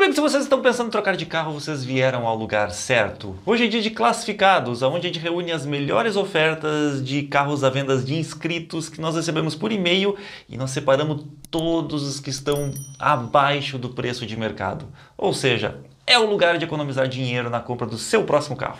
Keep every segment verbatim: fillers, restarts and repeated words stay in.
amigos, se vocês estão pensando em trocar de carro, vocês vieram ao lugar certo. Hoje é dia de classificados, onde a gente reúne as melhores ofertas de carros à venda de inscritos que nós recebemos por e-mail e nós separamos todos os que estão abaixo do preço de mercado. Ou seja, é o lugar de economizar dinheiro na compra do seu próximo carro.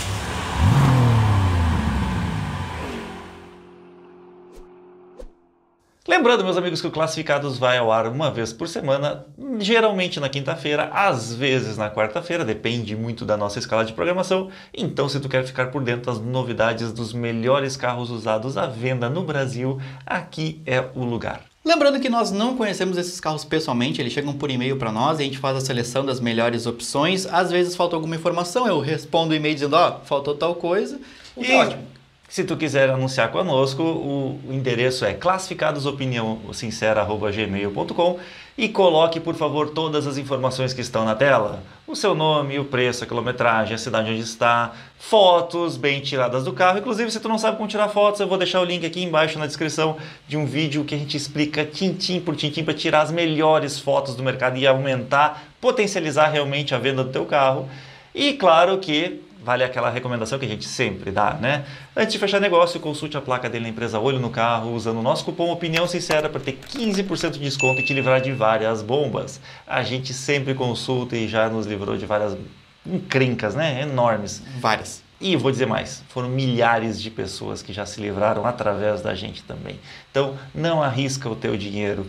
Lembrando, meus amigos, que o Classificados vai ao ar uma vez por semana, geralmente na quinta-feira, às vezes na quarta-feira, depende muito da nossa escala de programação. Então, se tu quer ficar por dentro das novidades dos melhores carros usados à venda no Brasil, aqui é o lugar. Lembrando que nós não conhecemos esses carros pessoalmente, eles chegam por e-mail para nós e a gente faz a seleção das melhores opções. Às vezes falta alguma informação, eu respondo o e-mail dizendo, ó, oh, faltou tal coisa, e é ótimo. Se tu quiser anunciar conosco, o endereço é classificadosopinião sincera arroba gmail ponto com e coloque, por favor, todas as informações que estão na tela. O seu nome, o preço, a quilometragem, a cidade onde está, fotos bem tiradas do carro. Inclusive, se tu não sabe como tirar fotos, eu vou deixar o link aqui embaixo na descrição de um vídeo que a gente explica tintim por tintim para tirar as melhores fotos do mercado e aumentar, potencializar realmente a venda do teu carro. E claro que vale aquela recomendação que a gente sempre dá, né? Antes de fechar negócio, consulte a placa dele na empresa Olho no Carro, usando o nosso cupom Opinião Sincera para ter quinze por cento de desconto e te livrar de várias bombas. A gente sempre consulta e já nos livrou de várias encrencas, né? Enormes. Várias. E vou dizer mais, foram milhares de pessoas que já se livraram através da gente também. Então, não arrisca o teu dinheiro.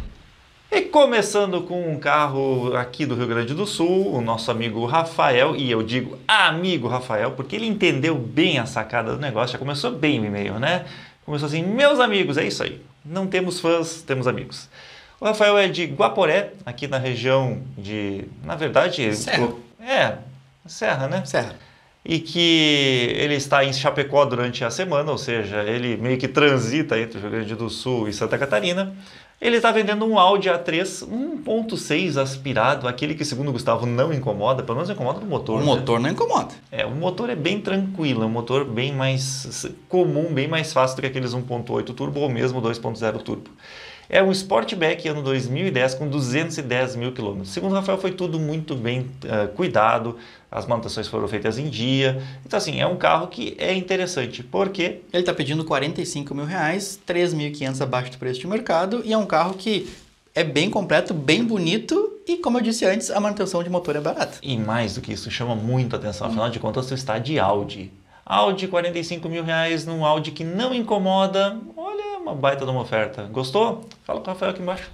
E começando com um carro aqui do Rio Grande do Sul, o nosso amigo Rafael, e eu digo amigo Rafael, porque ele entendeu bem a sacada do negócio, já começou bem o e-mail, né? Começou assim, meus amigos, é isso aí, não temos fãs, temos amigos. O Rafael é de Guaporé, aqui na região de, na verdade... Serra. É, Serra, né? Serra. E que ele está em Chapecó durante a semana, ou seja, ele meio que transita entre o Rio Grande do Sul e Santa Catarina. Ele está vendendo um Audi A três um ponto seis aspirado, aquele que, segundo o Gustavo, não incomoda, pelo menos incomoda no motor. O né? motor não incomoda. É, o motor é bem tranquilo, é um motor bem mais comum, bem mais fácil do que aqueles um ponto oito turbo ou mesmo dois ponto zero turbo. É um Sportback ano dois mil e dez com duzentos e dez mil quilômetros. Segundo o Rafael, foi tudo muito bem uh, cuidado, as manutenções foram feitas em dia. Então, assim, é um carro que é interessante, porque... Ele está pedindo quarenta e cinco mil reais, três mil e quinhentos abaixo do preço de mercado, e é um carro que é bem completo, bem bonito, e como eu disse antes, a manutenção de motor é barata. E mais do que isso, chama muito a atenção, afinal de contas, você está de Audi. Audi, quarenta e cinco mil reais num Audi que não incomoda, olha, uma baita de uma oferta. Gostou? Fala com o Rafael aqui embaixo.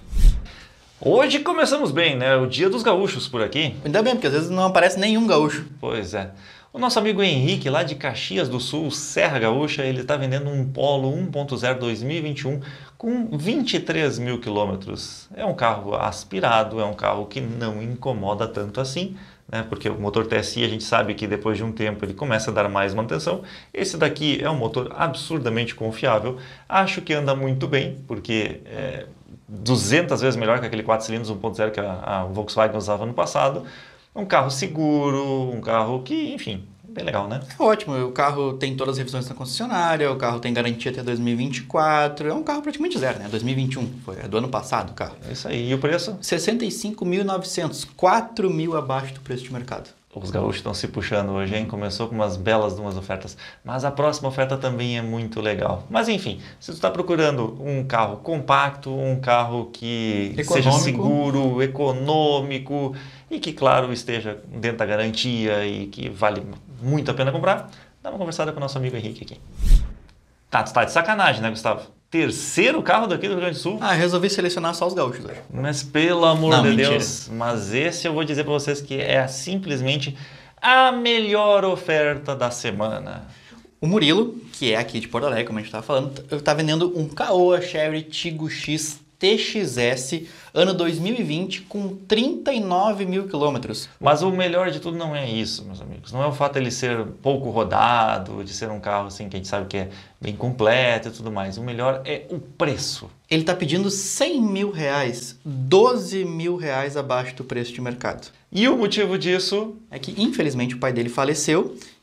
Hoje começamos bem, né? O dia dos gaúchos por aqui. Ainda bem, porque às vezes não aparece nenhum gaúcho. Pois é. O nosso amigo Henrique, lá de Caxias do Sul, Serra Gaúcha, ele está vendendo um Polo um ponto zero dois mil e vinte e um com vinte e três mil quilômetros. É um carro aspirado, é um carro que não incomoda tanto assim, né? Porque o motor T S I a gente sabe que depois de um tempo ele começa a dar mais manutenção. Esse daqui é um motor absurdamente confiável. Acho que anda muito bem, porque é duzentas vezes melhor que aquele quatro cilindros um ponto zero que a, a Volkswagen usava no passado. Um carro seguro, um carro que, enfim, bem legal, né? É ótimo, o carro tem todas as revisões na concessionária, o carro tem garantia até dois mil e vinte e quatro, é um carro praticamente zero, né? dois mil e vinte e um, foi é do ano passado o carro. É isso aí, e o preço? sessenta e cinco mil e novecentos, quatro mil abaixo do preço de mercado. Os gaúchos estão se puxando hoje, hein? Começou com umas belas duas ofertas, mas a próxima oferta também é muito legal. Mas enfim, se tu está procurando um carro compacto, um carro que Econômico. seja seguro, econômico e que, claro, esteja dentro da garantia e que vale muito a pena comprar, dá uma conversada com o nosso amigo Henrique aqui. Tá, tu tá de sacanagem, né, Gustavo? Terceiro carro daqui do Rio Grande do Sul. Ah, resolvi selecionar só os gaúchos hoje. Mas pelo amor Não, de mentira. Deus, mas esse eu vou dizer para vocês que é simplesmente a melhor oferta da semana. O Murilo, que é aqui de Porto Alegre, como a gente estava falando, está vendendo um Caoa Chery Tiggo X T X S, ano dois mil e vinte, com trinta e nove mil quilômetros. Mas o melhor de tudo não é isso, meus amigos. Não é o fato de ele ser pouco rodado, de ser um carro assim que a gente sabe que é bem completo e tudo mais. O melhor é o preço. Ele está pedindo cem mil reais, doze mil reais abaixo do preço de mercado. E o motivo disso é que, infelizmente, o pai dele faleceu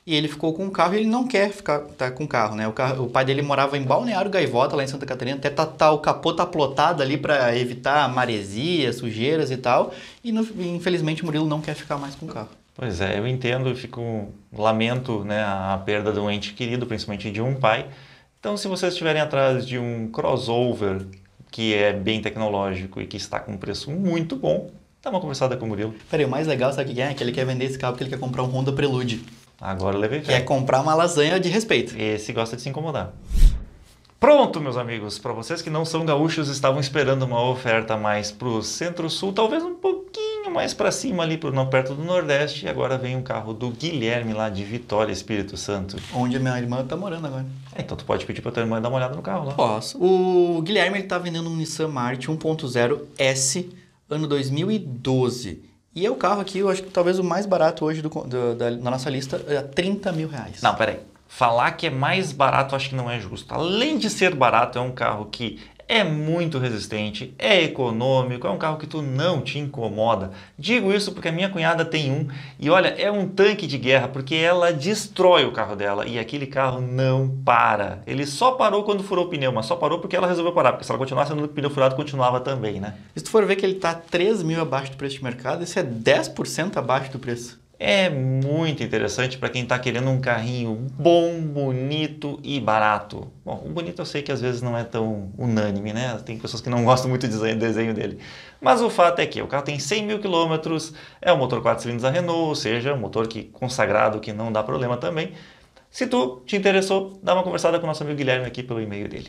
e ele ficou com o carro e ele não quer ficar tá, com o carro, né? O, carro, o pai dele morava em Balneário Gaivota, lá em Santa Catarina, até tá, tá, o capô tá plotado ali para evitar maresia, sujeiras e tal, e no, infelizmente o Murilo não quer ficar mais com o carro. Pois é, eu entendo, eu fico, lamento, né, a perda de um ente querido, principalmente de um pai. Então, se vocês estiverem atrás de um crossover que é bem tecnológico e que está com um preço muito bom, dá uma conversada com o Murilo. Peraí, o mais legal, sabe o que é? É que ele quer vender esse carro porque ele quer comprar um Honda Prelude. Agora eu levei fé. Quer comprar uma lasanha de respeito. Esse gosta de se incomodar. Pronto, meus amigos, para vocês que não são gaúchos, estavam esperando uma oferta mais para o Centro-Sul, talvez um pouquinho mais para cima ali, por não perto do Nordeste, e agora vem um carro do Guilherme lá de Vitória, Espírito Santo. Onde a minha irmã tá morando agora. É, então tu pode pedir para tua irmã dar uma olhada no carro lá. Posso. O Guilherme ele tá vendendo um Nissan March um ponto zero S, ano dois mil e doze. E é o carro aqui, eu acho que talvez o mais barato hoje do, do, da, na nossa lista, é trinta mil reais. Não, peraí. Falar que é mais barato acho que não é justo. Além de ser barato, é um carro que é muito resistente, é econômico, é um carro que tu não te incomoda. Digo isso porque a minha cunhada tem um e olha, é um tanque de guerra porque ela destrói o carro dela e aquele carro não para. Ele só parou quando furou o pneu, mas só parou porque ela resolveu parar, porque se ela continuasse no pneu furado, continuava também, né? Se tu for ver que ele tá três mil abaixo do preço de mercado, isso é dez por cento abaixo do preço. É muito interessante para quem está querendo um carrinho bom, bonito e barato. Bom, o bonito eu sei que às vezes não é tão unânime, né? Tem pessoas que não gostam muito do desenho dele. Mas o fato é que o carro tem cem mil quilômetros, é um motor quatro cilindros da Renault, ou seja, um motor que, consagrado que não dá problema também. Se tu te interessou, dá uma conversada com o nosso amigo Guilherme aqui pelo e-mail dele.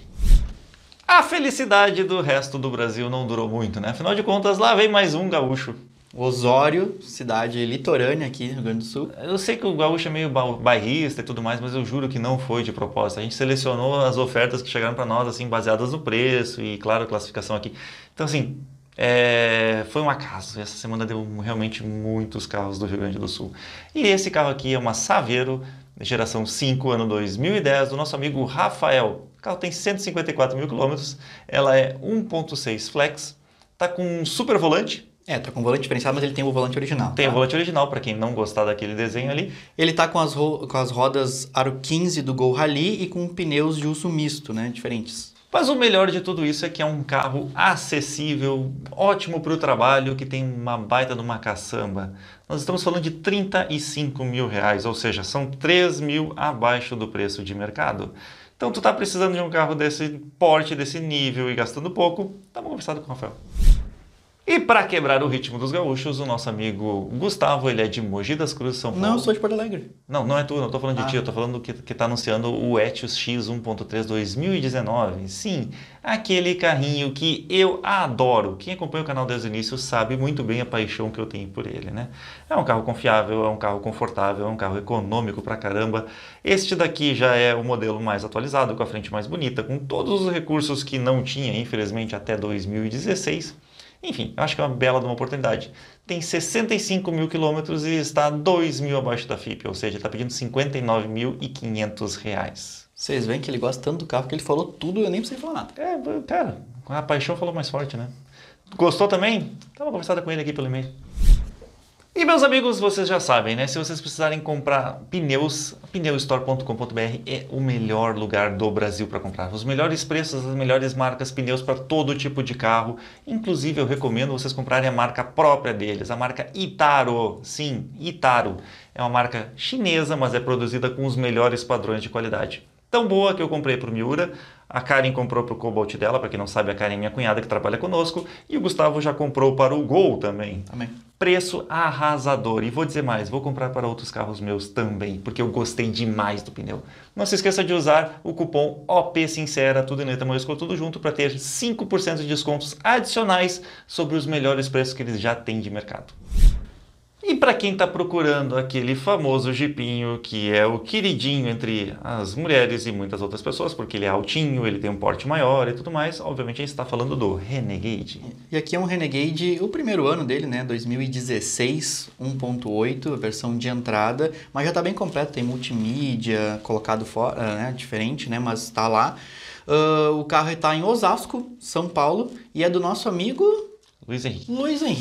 A felicidade do resto do Brasil não durou muito, né? Afinal de contas, lá vem mais um gaúcho. Osório, cidade litorânea aqui no Rio Grande do Sul. Eu sei que o gaúcho é meio bairrista e tudo mais, mas eu juro que não foi de propósito. A gente selecionou as ofertas que chegaram para nós, assim, baseadas no preço e, claro, a classificação aqui. Então, assim, é... foi um acaso. Essa semana deu realmente muitos carros do Rio Grande do Sul. E esse carro aqui é uma Saveiro, geração cinco, ano dois mil e dez, do nosso amigo Rafael. O carro tem cento e cinquenta e quatro mil quilômetros, ela é um ponto seis flex, tá com um super volante. É, tá com o volante diferenciado, mas ele tem o volante original. Tem tá? o volante original, para quem não gostar daquele desenho ali. Ele tá com as, ro com as rodas Aro quinze do Gol Rally e com pneus de uso misto, né? Diferentes. Mas o melhor de tudo isso é que é um carro acessível, ótimo para o trabalho, que tem uma baita de uma caçamba. Nós estamos falando de trinta e cinco mil reais, ou seja, são três mil abaixo do preço de mercado. Então tu tá precisando de um carro desse porte, desse nível e gastando pouco, dá uma conversada com o Rafael. E para quebrar o ritmo dos gaúchos, o nosso amigo Gustavo, ele é de Mogi das Cruzes, São Paulo. Não, eu sou de Porto Alegre. Não, não é tu, não estou falando de ah. ti, eu estou falando do que está anunciando o Etios X um ponto três dois mil e dezenove. Sim, aquele carrinho que eu adoro. Quem acompanha o canal desde o início sabe muito bem a paixão que eu tenho por ele, né? É um carro confiável, é um carro confortável, é um carro econômico pra caramba. Este daqui já é o modelo mais atualizado, com a frente mais bonita, com todos os recursos que não tinha, infelizmente, até dois mil e dezesseis. Enfim, eu acho que é uma bela de uma oportunidade. Tem sessenta e cinco mil quilômetros e está dois mil abaixo da F I P, ou seja, está pedindo cinquenta e nove mil e quinhentos reais. Vocês veem que ele gosta tanto do carro que ele falou tudo e eu nem precisei falar nada. É, cara, a paixão falou mais forte, né? Gostou também? Dá uma conversada com ele aqui pelo e-mail. E meus amigos, vocês já sabem, né? Se vocês precisarem comprar pneus, pneu store ponto com ponto br é o melhor lugar do Brasil para comprar. Os melhores preços, as melhores marcas, pneus para todo tipo de carro. Inclusive, eu recomendo vocês comprarem a marca própria deles, a marca Itaro. Sim, Itaro. É uma marca chinesa, mas é produzida com os melhores padrões de qualidade. Tão boa que eu comprei para o Miura, a Karen comprou para o Cobalt dela, para quem não sabe, a Karen é minha cunhada que trabalha conosco, e o Gustavo já comprou para o Gol também. Amém. Preço arrasador. E vou dizer mais, vou comprar para outros carros meus também, porque eu gostei demais do pneu. Não se esqueça de usar o cupom O P Sincera, tudo em letra maiúscula, tudo junto, para ter cinco por cento de descontos adicionais sobre os melhores preços que eles já têm de mercado. E para quem está procurando aquele famoso jipinho que é o queridinho entre as mulheres e muitas outras pessoas, porque ele é altinho, ele tem um porte maior e tudo mais, obviamente a gente está falando do Renegade. E aqui é um Renegade, o primeiro ano dele, né, dois mil e dezesseis, um ponto oito, a versão de entrada, mas já está bem completo, tem multimídia colocado fora, né, diferente, né, mas está lá. Uh, o carro está em Osasco, São Paulo, e é do nosso amigo Luiz Henrique. Luiz Henrique.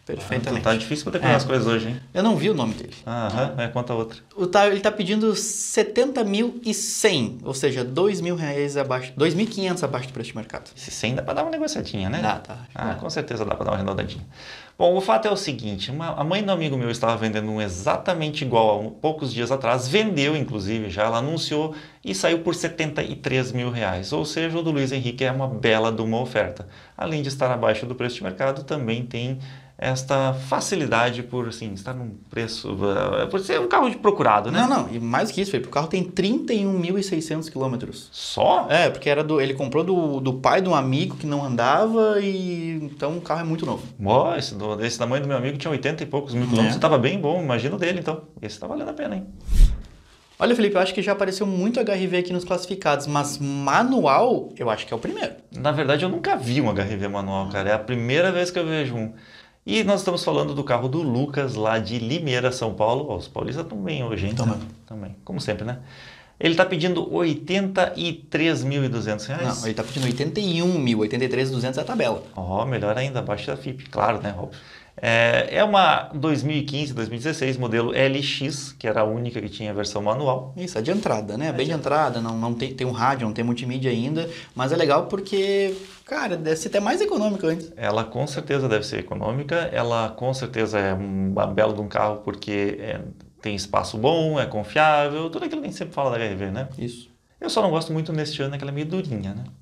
Perfeitamente. Ah, tá difícil pra decorar É. as coisas hoje, hein? Eu não vi o nome dele. Aham, é, conta outra. O tá, ele tá pedindo setenta mil e cem, ou seja, dois mil reais abaixo, dois mil e quinhentos abaixo do preço de mercado. Esse cem dá pra dar uma negociadinha, né? Dá, tá. Ah, com certeza dá pra dar uma arredondadinha. Bom, o fato é o seguinte, uma, a mãe do amigo meu estava vendendo um exatamente igual há um, poucos dias atrás, vendeu inclusive já, ela anunciou e saiu por setenta e três mil reais, ou seja, o do Luiz Henrique é uma bela de uma oferta. Além de estar abaixo do preço de mercado, também tem esta facilidade por assim, estar num preço, uh, por ser um carro de procurado, né? Não, não, e mais do que isso, Felipe, o carro tem trinta e um mil e seiscentos quilômetros. Só? É, porque era do, ele comprou do, do pai de um amigo que não andava e então o carro é muito novo. Ó, esse, do, esse da mãe do meu amigo tinha oitenta e poucos mil quilômetros, É. estava bem bom, imagina o dele então. Esse tá valendo a pena, hein? Olha, Felipe, eu acho que já apareceu muito H R V aqui nos classificados, mas manual eu acho que é o primeiro. Na verdade, eu nunca vi um H R V manual, cara. É a primeira vez que eu vejo um. E nós estamos falando do carro do Lucas, lá de Limeira, São Paulo. Ó, os paulistas estão bem hoje, hein? Tão bem. Também, como sempre, né? Ele está pedindo oitenta e três mil e duzentos reais. Não, ele tá pedindo oitenta e um mil, oitenta e três mil e duzentos é a tabela. Ó, melhor ainda, abaixo da F I P, claro, né, óbvio. É, é uma dois mil e quinze, dois mil e dezesseis, modelo L X, que era a única que tinha a versão manual. Isso, é de entrada, né? Bem de entrada, não, não tem, tem um rádio, não tem multimídia ainda, mas é legal porque, cara, deve ser até mais econômico antes. Ela com certeza deve ser econômica, ela com certeza é uma bela de um carro porque é, tem espaço bom, é confiável, tudo aquilo que a gente sempre fala da H R V, né? Isso. Eu só não gosto muito neste ano, é que ela é meio durinha, né?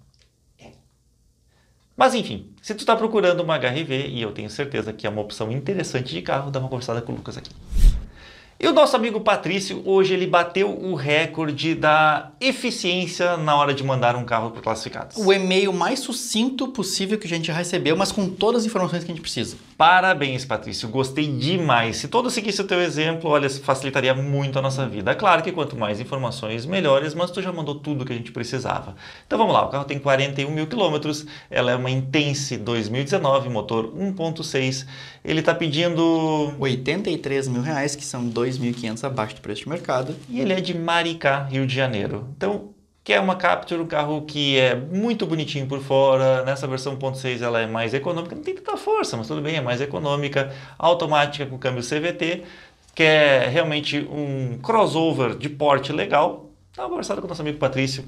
Mas enfim, se tu está procurando uma H R V, e eu tenho certeza que é uma opção interessante de carro, dá uma conversada com o Lucas aqui. E o nosso amigo Patrício, hoje ele bateu o recorde da eficiência na hora de mandar um carro para classificados. O e-mail mais sucinto possível que a gente já recebeu, mas com todas as informações que a gente precisa. Parabéns, Patrício. Gostei demais. Se todos seguissem o teu exemplo, olha, facilitaria muito a nossa vida. É claro que quanto mais informações, melhores, mas tu já mandou tudo que a gente precisava. Então vamos lá, o carro tem quarenta e um mil quilômetros, ela é uma Intense dois mil e dezenove, motor um ponto seis. Ele está pedindo oitenta e três mil reais, que são dois mil e quinhentos abaixo do preço de mercado. E ele é de Maricá, Rio de Janeiro. Então, que é uma Captur, um carro que é muito bonitinho por fora. Nessa versão um ponto seis ela é mais econômica, não tem tanta força, mas tudo bem, é mais econômica. Automática com câmbio C V T, que é realmente um crossover de porte legal. Dá uma conversada com o nosso amigo Patrício.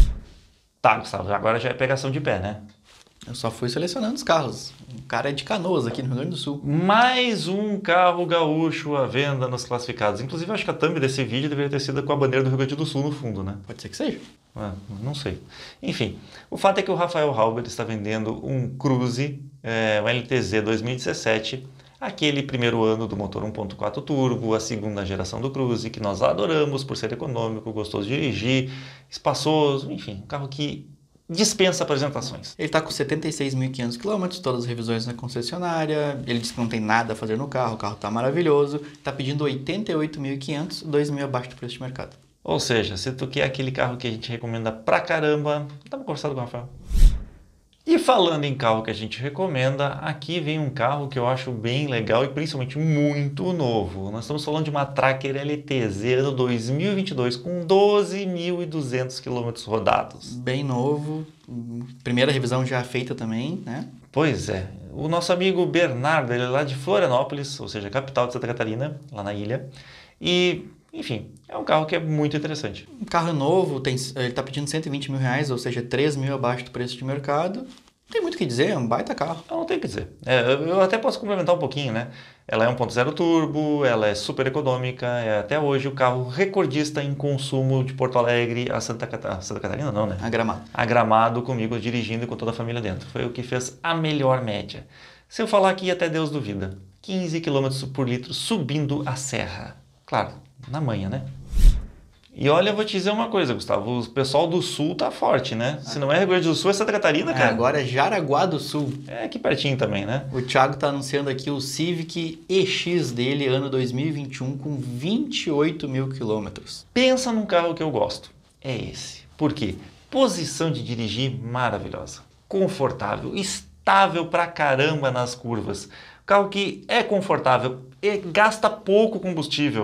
Tá, Gustavo, agora já é pegação de pé, né? Eu só fui selecionando os carros. O cara é de Canoas, aqui no Rio Grande do Sul. Mais um carro gaúcho à venda nos classificados. Inclusive, acho que a thumb desse vídeo deveria ter sido com a bandeira do Rio Grande do Sul no fundo, né? Pode ser que seja. Ah, não sei. Enfim, o fato é que o Rafael Halber está vendendo um Cruze, é, um L T Z dois mil e dezessete, aquele primeiro ano do motor um ponto quatro turbo, a segunda geração do Cruze, que nós adoramos por ser econômico, gostoso de dirigir, espaçoso, enfim, um carro que dispensa apresentações. Ele está com setenta e seis mil e quinhentos quilômetros, todas as revisões na concessionária. Ele diz que não tem nada a fazer no carro, o carro está maravilhoso. Está pedindo oitenta e oito mil e quinhentos, dois mil abaixo do preço de mercado. Ou seja, se tu quer aquele carro que a gente recomenda pra caramba, dá uma conversada com o Rafael. E falando em carro que a gente recomenda, aqui vem um carro que eu acho bem legal e principalmente muito novo. Nós estamos falando de uma Tracker L T Z ano dois mil e vinte e dois com doze mil e duzentos quilômetros rodados. Bem novo, primeira revisão já feita também, né? Pois é, o nosso amigo Bernardo, ele é lá de Florianópolis, ou seja, capital de Santa Catarina, lá na ilha, e enfim, é um carro que é muito interessante. Um carro novo, tem, ele está pedindo cento e vinte mil reais, ou seja, três mil abaixo do preço de mercado. Não tem muito o que dizer, é um baita carro. Eu não tenho o que dizer. É, eu até posso complementar um pouquinho, né? Ela é um ponto zero turbo, ela é super econômica, é até hoje o carro recordista em consumo de Porto Alegre a Santa, Cata... Santa Catarina, não, né? A Gramado. A Gramado comigo dirigindo e com toda a família dentro. Foi o que fez a melhor média. Se eu falar aqui, até Deus duvida. quinze quilômetros por litro subindo a serra. Claro, na manhã, né? E olha, eu vou te dizer uma coisa, Gustavo, o pessoal do Sul tá forte, né? Se não é Rio Grande do Sul, é Santa Catarina, É, cara. agora é Jaraguá do Sul. É aqui pertinho também, né? O Thiago tá anunciando aqui o Civic E X dele, ano dois mil e vinte e um, com vinte e oito mil quilômetros. Pensa num carro que eu gosto. É esse. Por quê? Posição de dirigir maravilhosa. Confortável, estável pra caramba nas curvas. Carro que é confortável e gasta pouco combustível.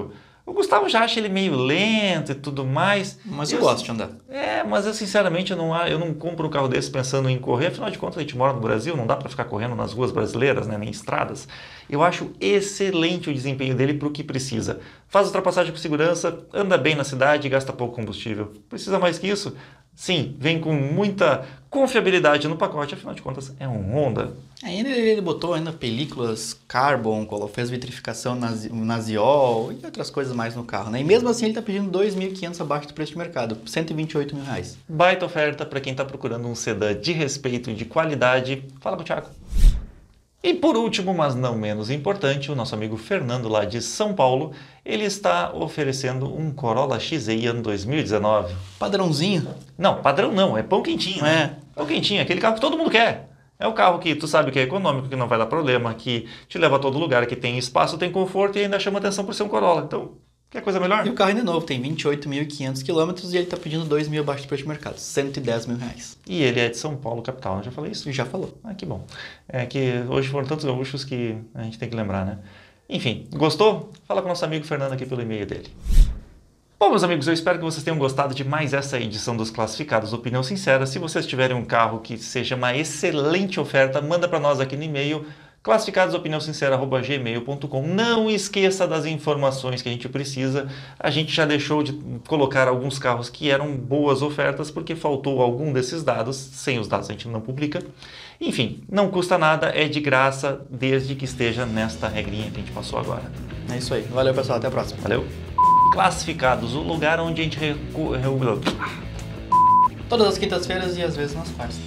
O Gustavo já acha ele meio lento e tudo mais. Mas eu, eu gosto de andar. É, mas eu sinceramente eu não, eu não compro um carro desse pensando em correr. Afinal de contas, a gente mora no Brasil, não dá para ficar correndo nas ruas brasileiras, né, nem estradas. Eu acho excelente o desempenho dele para o que precisa. Faz ultrapassagem com segurança, anda bem na cidade e gasta pouco combustível. Precisa mais que isso? Sim, vem com muita confiabilidade no pacote, afinal de contas é um Honda. Ainda ele botou ainda películas carbon, fez vitrificação na Ziol e outras coisas mais no carro, né? E mesmo assim ele está pedindo dois mil e quinhentos abaixo do preço de mercado, cento e vinte e oito mil reais. Baita oferta para quem está procurando um sedã de respeito e de qualidade. Fala com o Thiago. E por último, mas não menos importante, o nosso amigo Fernando lá de São Paulo, ele está oferecendo um Corolla X E ano dois mil e dezenove. Padrãozinho? Não, padrão não, é pão quentinho. É. Né? Pão quentinho, aquele carro que todo mundo quer. É o carro que tu sabe que é econômico, que não vai dar problema, que te leva a todo lugar, que tem espaço, tem conforto e ainda chama atenção por ser um Corolla. Então, quer coisa melhor? E o carro ainda é novo, tem vinte e oito mil e quinhentos quilômetros e ele está pedindo dois mil abaixo do preço de mercado, cento e dez mil reais. E ele é de São Paulo, capital, não já falei isso? Já falou. Ah, que bom. É que hoje foram tantos gaúchos que a gente tem que lembrar, né? Enfim, gostou? Fala com o nosso amigo Fernando aqui pelo e-mail dele. Bom, meus amigos, eu espero que vocês tenham gostado de mais essa edição dos Classificados Opinião Sincera. Se vocês tiverem um carro que seja uma excelente oferta, manda para nós aqui no e-mail classificados opinião sincera arroba gmail ponto com. Não esqueça das informações que a gente precisa. A gente já deixou de colocar alguns carros que eram boas ofertas porque faltou algum desses dados. Sem os dados a gente não publica. Enfim, não custa nada, é de graça desde que esteja nesta regrinha que a gente passou agora. É isso aí. Valeu, pessoal. Até a próxima. Valeu. Classificados, o lugar onde a gente recu... Todas as quintas-feiras e às vezes nas quartas.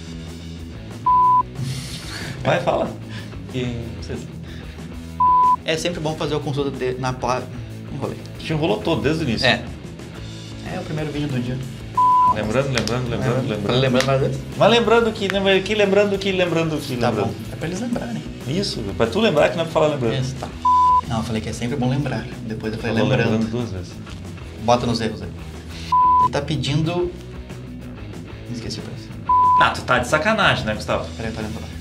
Vai, fala. E... É sempre bom fazer a consulta de... na placa. Enrolei. Te enrolou todo desde o início. É. É o primeiro vídeo do dia. Lembrando, lembrando, lembrando, é. lembrando. Lembrando mais vezes? Mas lembrando que, lembrando que, lembrando que, lembrando que, tá lembrando. Bom. É pra eles lembrarem. Isso, pra tu lembrar que não é pra falar lembrando. Isso, tá. Não, eu falei que é sempre bom lembrar. Depois eu falei Falou lembrando. lembrando duas vezes. Bota nos erros aí. Ele tá pedindo... Me esqueci o preço. Ah, tu tá de sacanagem, né, Gustavo? Peraí, pra lembrar.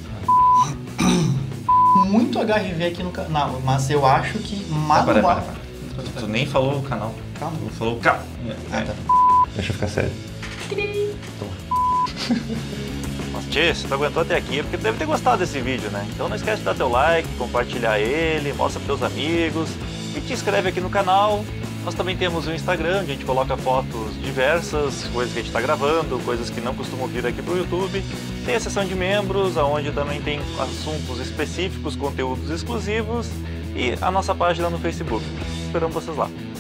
Muito H R V aqui no canal, mas eu acho que manual... Para, para, para. Tu nem falou o canal. Calma. Tu falou ca... Ah, tá. Deixa eu ficar sério. Mas, tchê, você aguentou até aqui porque deve ter gostado desse vídeo, né? Então não esquece de dar teu like, compartilhar ele, mostra pros teus amigos e te inscreve aqui no canal. Nós também temos o Instagram, onde a gente coloca fotos diversas, coisas que a gente está gravando, coisas que não costumam vir aqui pro YouTube. Tem a seção de membros, onde também tem assuntos específicos, conteúdos exclusivos e a nossa página no Facebook. Esperamos vocês lá.